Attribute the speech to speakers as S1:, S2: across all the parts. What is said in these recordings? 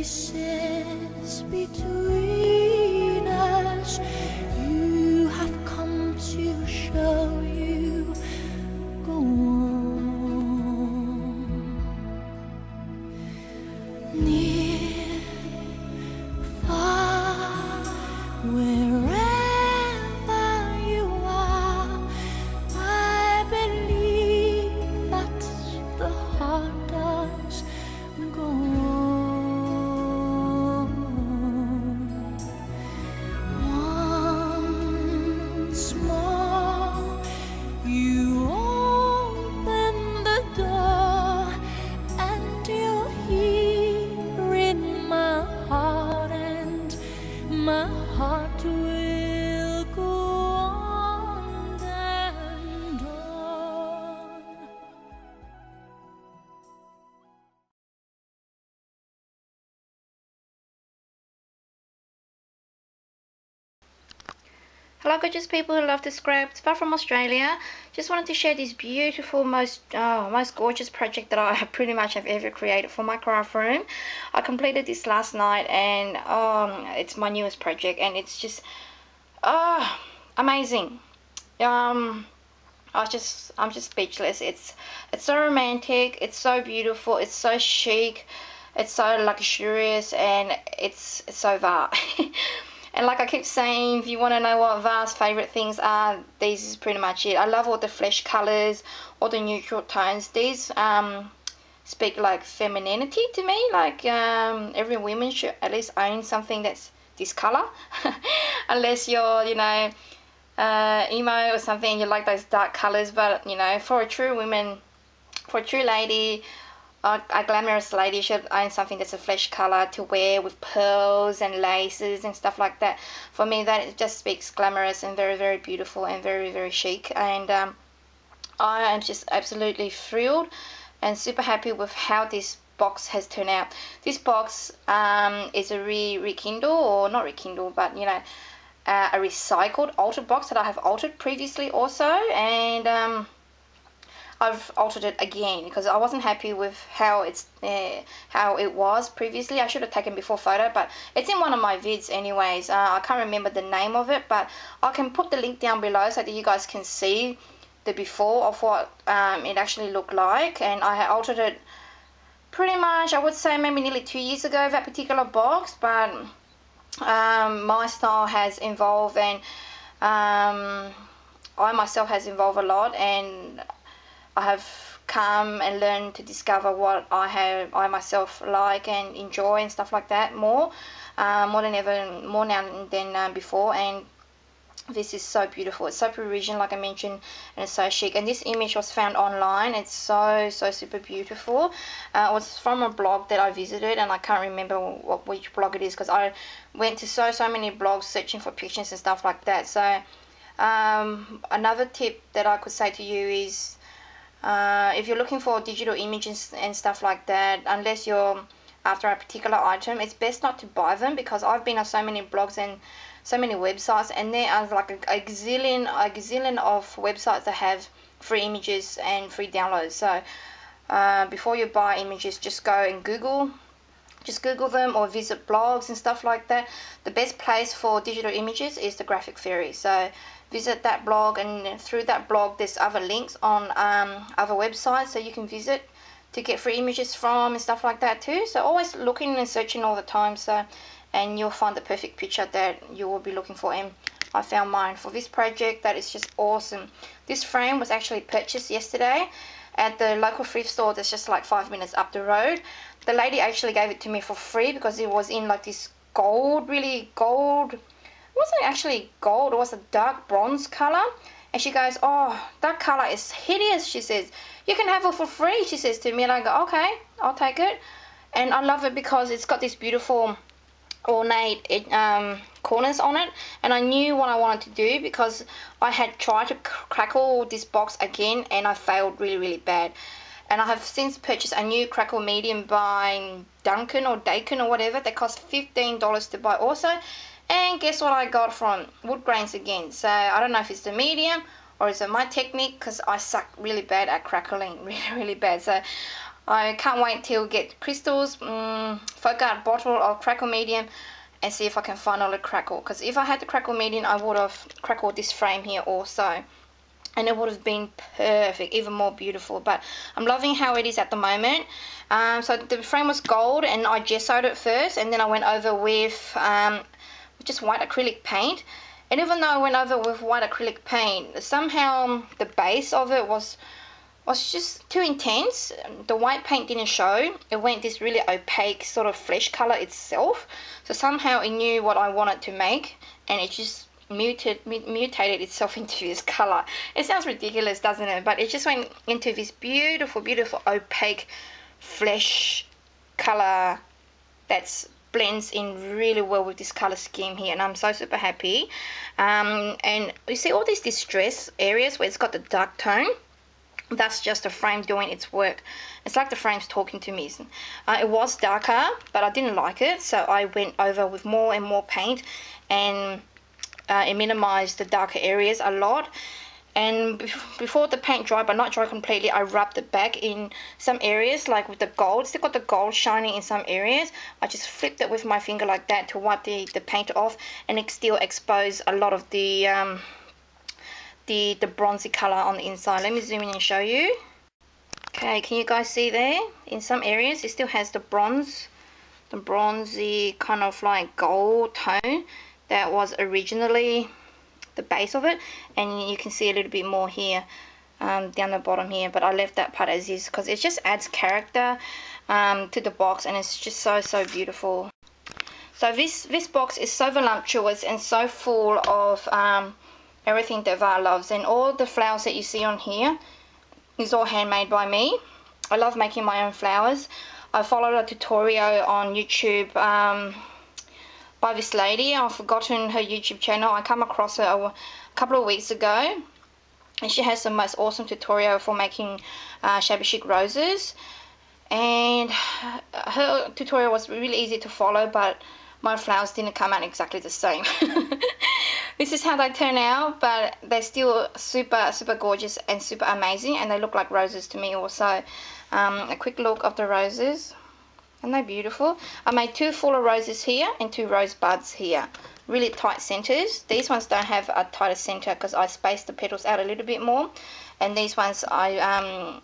S1: spaces between us. You have come to show you go on. Near, far, wherever you are, I believe that the heart does go on. Once more, you open the door, and you're here in my heart, and my heart will go on and on.
S2: Hello gorgeous people who love the scraps, far from Australia. Just wanted to share this beautiful, most gorgeous project that I pretty much have ever created for my craft room. I completed this last night, and it's my newest project, and it's just amazing. I'm just speechless. It's so romantic, it's so beautiful, it's so chic, it's so luxurious, and it's so var. And like I keep saying, if you want to know what Var's favourite things are, this is pretty much it. I love all the flesh colours, all the neutral tones. These speak like femininity to me. Like every woman should at least own something that's this colour. Unless you're, you know, emo or something and you like those dark colours. But, you know, for a true woman, for a true lady, a glamorous lady should own something that's a flesh colour to wear with pearls and laces and stuff like that. For me, that just speaks glamorous and very, very beautiful and very, very chic. And I am just absolutely thrilled and super happy with how this box has turned out. This box is a rekindle, or not rekindle, but, you know, a recycled altered box that I have altered previously also, and I've altered it again because I wasn't happy with how it was previously. I should have taken before photo, but it's in one of my vids anyways. I can't remember the name of it, but I can put the link down below so that you guys can see the before of what it actually looked like. And I altered it pretty much, I would say maybe nearly 2 years ago, that particular box, but my style has evolved, and I myself has evolved a lot, and I have come and learned to discover what I myself like and enjoy and stuff like that more now than before. And this is so beautiful. It's so Parisian, like I mentioned, and it's so chic. And this image was found online. It's so super beautiful. It was from a blog that I visited, and I can't remember which blog it is because I went to so many blogs searching for pictures and stuff like that. So another tip that I could say to you is, if you're looking for digital images and stuff like that, unless you're after a particular item, it's best not to buy them, because I've been on so many blogs and so many websites, and there are like a gazillion of websites that have free images and free downloads. So before you buy images, just go and Google them, or visit blogs and stuff like that. The best place for digital images is the Graphic Fairy. So visit that blog, and through that blog there's other links on other websites so you can visit to get free images from and stuff like that too. So always looking and searching all the time, and you'll find the perfect picture that you will be looking for. And I found mine for this project. That is just awesome. This frame was actually purchased yesterday at the local thrift store that's just like 5 minutes up the road. The lady actually gave it to me for free because it was in like this gold, really gold. It wasn't actually gold, it was a dark bronze color. And she goes, "Oh, that color is hideous," she says. "You can have it for free," she says to me. And I go, "Okay, I'll take it." And I love it because it's got this beautiful ornate corners on it, and I knew what I wanted to do because I had tried to crackle this box again and I failed really bad. And I have since purchased a new crackle medium by Duncan or Dakin or whatever. They cost $15 to buy also. And guess what I got from Wood Grains again. So I don't know if it's the medium or is it my technique, because I suck really bad at crackling, really bad. So I can't wait till get crystals, folk out bottle of crackle medium, and see if I can finally crackle. Because if I had the crackle medium, I would have crackled this frame here also, and it would have been perfect, even more beautiful. But I'm loving how it is at the moment. So the frame was gold, and I gessoed it first, and then I went over with just white acrylic paint. And even though I went over with white acrylic paint, somehow the base of it was just too intense. The white paint didn't show. It went this really opaque sort of flesh color itself. So somehow it knew what I wanted to make, and it just mutated itself into this color. It sounds ridiculous, doesn't it? But it just went into this beautiful, beautiful opaque flesh color that's blends in really well with this color scheme here, and I'm so super happy. And you see all these distress areas where it's got the dark tone? That's just the frame doing its work. It's like the frame's talking to me. It was darker, but I didn't like it, so I went over with more and more paint, and it minimized the darker areas a lot. And before the paint dried, but not dry completely, I rubbed it back in some areas, like with the gold. Still got the gold shining in some areas. I just flipped it with my finger like that to wipe the paint off, and it still exposed a lot of the bronzy color on the inside. Let me zoom in and show you. Okay, can you guys see there? In some areas it still has the bronzy kind of like gold tone that was originally the base of it, and you can see a little bit more here down the bottom here, but I left that part as is because it just adds character to the box, and it's just so beautiful. So this box is so voluptuous and so full of everything that Var loves, and all the flowers that you see on here is all handmade by me. I love making my own flowers. I followed a tutorial on YouTube by this lady. I've forgotten her YouTube channel. I come across her a couple of weeks ago, and she has the most awesome tutorial for making shabby chic roses, and her tutorial was really easy to follow, but my flowers didn't come out exactly the same. This is how they turn out, but they're still super gorgeous and super amazing, and they look like roses to me also. A quick look of the roses, and they're beautiful. I made 2 fuller roses here and 2 rose buds here, really tight centers. These ones don't have a tighter center because I spaced the petals out a little bit more, and these ones I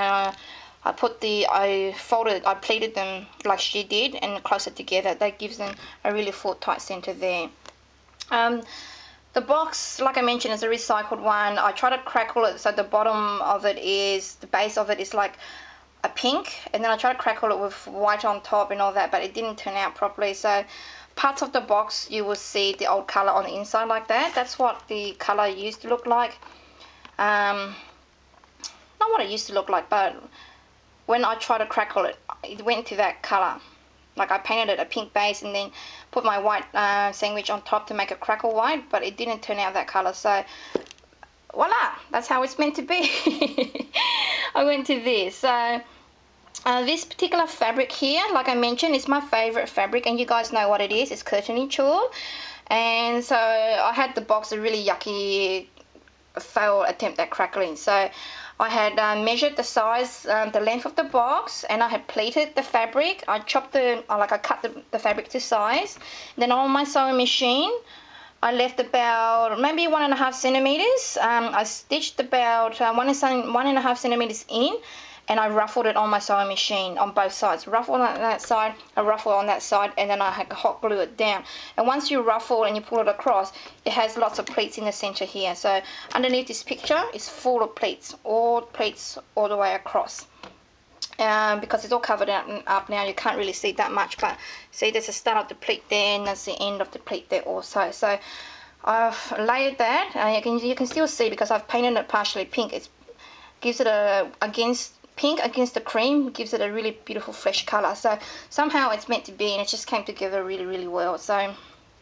S2: pleated them like she did, and closer together. That gives them a really full tight center there. The box, like I mentioned, is a recycled one. I try to crackle it so the bottom of it is, the base of it is like a pink, and then I try to crackle it with white on top and all that, but it didn't turn out properly. So parts of the box you will see the old color on the inside like that. That's what the color used to look like. Not what it used to look like, but when I try to crackle it, it went to that color. Like I painted it a pink base and then put my white sandwich on top to make it crackle white, but it didn't turn out that color. So voila, that's how it's meant to be. I went to this. So this particular fabric here, like I mentioned, is my favorite fabric, and you guys know what it is. It's curtaining tulle. And so I had the box a really yucky failed attempt at crackling. So I had measured the size, the length of the box, and I had pleated the fabric. I chopped I cut the fabric to size. Then on my sewing machine, I left about maybe 1.5 centimeters. I stitched about 1.5 centimeters in, and I ruffled it on my sewing machine on both sides. Ruffle on that side, I ruffle on that side, and then I had to hot glue it down. And once you ruffle and you pull it across, it has lots of pleats in the center here. So underneath this picture is full of pleats all the way across. Because it's all covered up now, you can't really see that much, but see there's a start of the pleat there, and there's the end of the pleat there also. So I've layered that. You can still see because I've painted it partially pink. It gives it pink against the cream, gives it a really beautiful fresh color. So somehow it's meant to be, and it just came together really well. So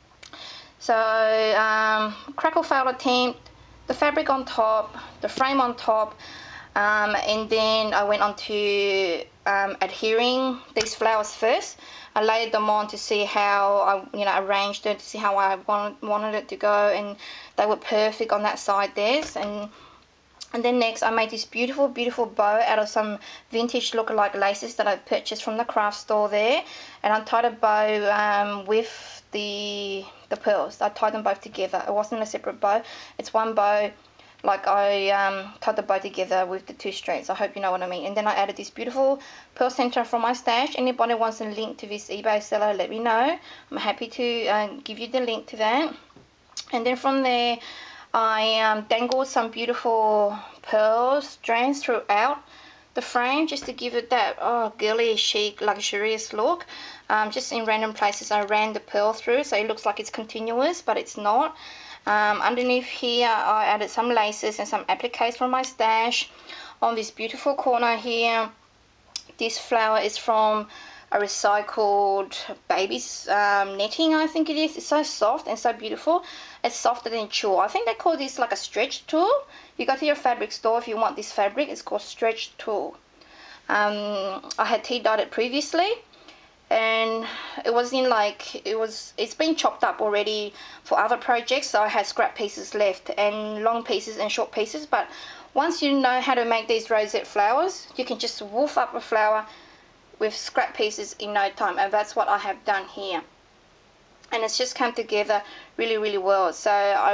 S2: crackle failed attempt, the fabric on top, the frame on top, and then I went on to adhering these flowers first. I layered them on to see how I arranged it, to see how I wanted it to go, and they were perfect on that side there. And And then next I made this beautiful bow out of some vintage look-alike laces that I purchased from the craft store there, and I tied a bow with the pearls. I tied them both together. It wasn't a separate bow, it's one bow. Like I tied the bow together with the 2 strands. I hope you know what I mean. And then I added this beautiful pearl center from my stash. Anybody wants a link to this eBay seller, let me know. I'm happy to give you the link to that. And then from there I dangled some beautiful pearl strands throughout the frame just to give it that girly, chic, luxurious look. Just in random places I ran the pearl through so it looks like it's continuous, but it's not. Underneath here I added some laces and some appliques from my stash. On this beautiful corner here, this flower is from a recycled baby's netting, I think it is. It's so soft and so beautiful. It's softer than tulle. I think they call this like a stretch tulle. You go to your fabric store if you want this fabric. It's called stretch tulle. I had tea dyed it previously, and it was in like, it's been chopped up already for other projects, so I had scrap pieces left and long pieces and short pieces. But once you know how to make these rosette flowers, you can just woof up a flower with scrap pieces in no time, and that's what I have done here. And it's just come together really well. So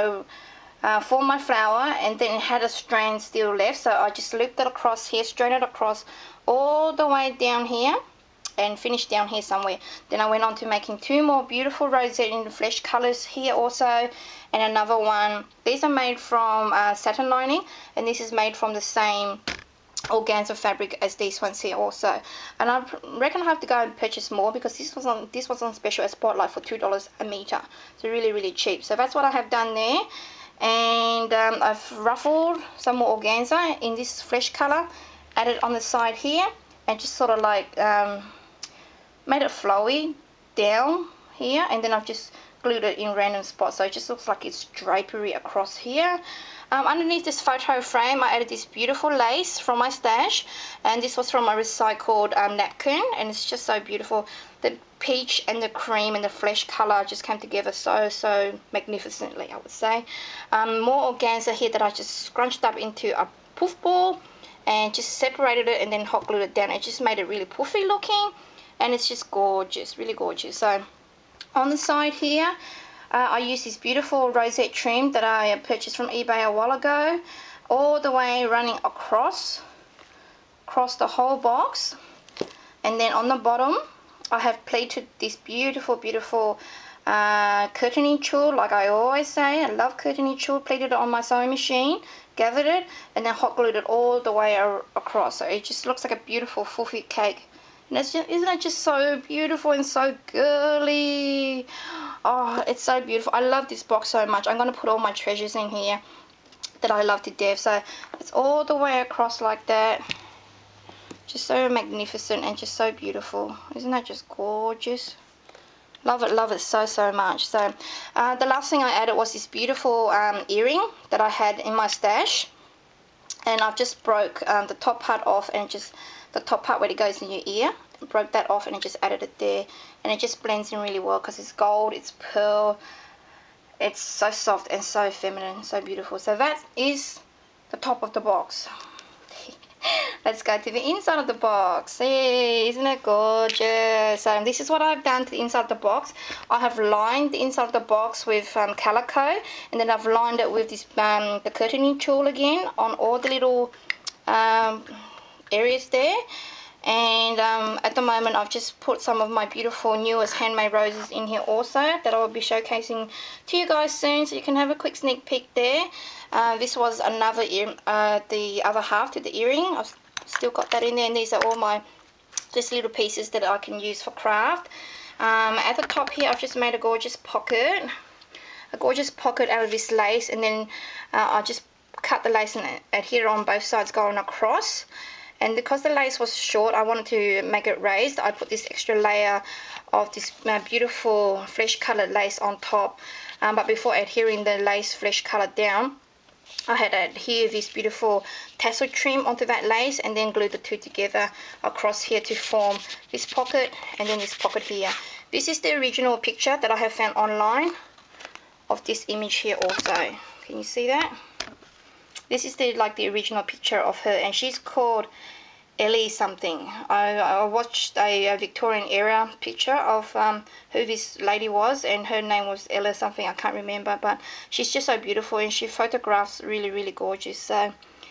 S2: I formed my flower, and then it had a strand still left, so I just looped it across here, straight it across all the way down here and finished down here somewhere. Then I went on to making 2 more beautiful rosette in the flesh colors here also, and another one. These are made from satin lining, and this is made from the same organza fabric as these ones here also. And I reckon I have to go and purchase more because this was on special at Spotlight for $2 a meter, so really cheap. So that's what I have done there. And I've ruffled some more organza in this flesh color, added on the side here, and just sort of like made it flowy down here, and then I've just glued it in random spots, so it just looks like it's drapery across here. Underneath this photo frame I added this beautiful lace from my stash, and this was from a recycled napkin, and it's just so beautiful. The peach and the cream and the flesh color just came together so magnificently, I would say. More organza here that I just scrunched up into a poof ball and just separated it and then hot glued it down. It just made it really poofy looking, and it's just gorgeous, really gorgeous. So on the side here I use this beautiful rosette trim that I purchased from eBay a while ago, all the way running across the whole box. And then on the bottom I have pleated this beautiful curtaining tulle, like I always say. I love curtaining tulle. Pleated it on my sewing machine, gathered it, and then hot glued it all the way across, so it just looks like a beautiful fluffy cake. And it's just, isn't it just so beautiful and so girly? Oh, it's so beautiful. I love this box so much. I'm going to put all my treasures in here that I love to death. So it's all the way across like that. Just so magnificent and just so beautiful. Isn't that just gorgeous? Love it so much. So the last thing I added was this beautiful earring that I had in my stash. And I've just broke the top part off, and just the top part where it goes in your ear, broke that off and I just added it there, and it just blends in really well because it's gold, it's pearl, it's so soft and so feminine, so beautiful. So that is the top of the box. Let's go to the inside of the box. Hey, isn't it gorgeous? So this is what I've done to the inside of the box. I have lined the inside of the box with calico, and then I've lined it with this the curtaining tulle again on all the little areas there. And at the moment I've just put some of my beautiful newest handmade roses in here also, that I will be showcasing to you guys soon, so you can have a quick sneak peek there. This was another ear, the other half to the earring. I've still got that in there, and these are all my just little pieces that I can use for craft. At the top here I've just made a gorgeous pocket out of this lace, and then I just cut the lace and adhere on both sides going across. And because the lace was short, I wanted to make it raised. I put this extra layer of this beautiful flesh colored lace on top, but before adhering the lace flesh color down, I had adhered this beautiful tassel trim onto that lace, and then glued the two together across here to form this pocket, and then this pocket here. This is the original picture that I have found online of this image here also. Can you see that? This is the like the original picture of her, and she's called Ellie something. I watched a Victorian era picture of who this lady was, and her name was Ella something, I can't remember, but she's just so beautiful, and she photographs really gorgeous. So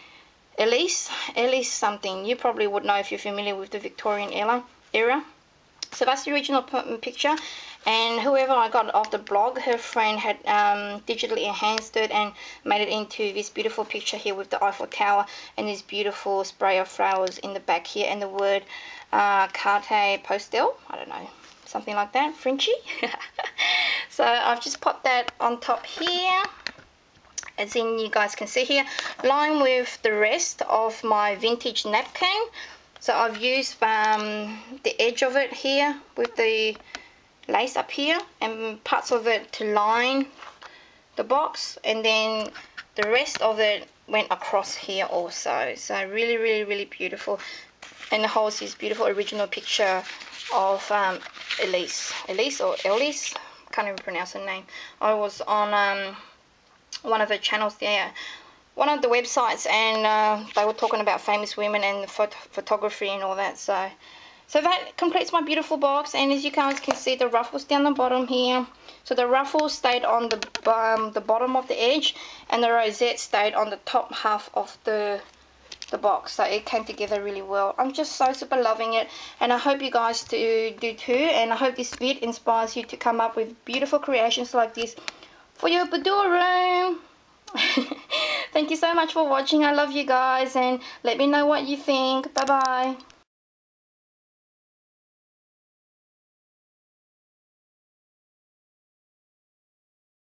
S2: Ellie something, you probably would know if you're familiar with the Victorian era. So that's the original picture, and whoever I got off the blog, her friend had digitally enhanced it and made it into this beautiful picture here with the Eiffel Tower and this beautiful spray of flowers in the back here, and the word carte postal, I don't know, something like that, Frenchy. So I've just popped that on top here, as in you guys can see here, lined with the rest of my vintage napkin. So I've used the edge of it here with the lace up here, and parts of it to line the box, and then the rest of it went across here also. So really beautiful, and it holds this beautiful original picture of Elise or Elise, can't even pronounce her name. I was on one of her channels there, one of the websites, and they were talking about famous women and photography and all that. So that completes my beautiful box, and as you guys can see, the ruffles down the bottom here. So the ruffles stayed on the bottom of the edge, and the rosette stayed on the top half of the box. So it came together really well. I'm just so super loving it, and I hope you guys do too, and I hope this vid inspires you to come up with beautiful creations like this for your boudoir room. Thank you so much for watching. I love you guys, and let me know what you think. Bye bye.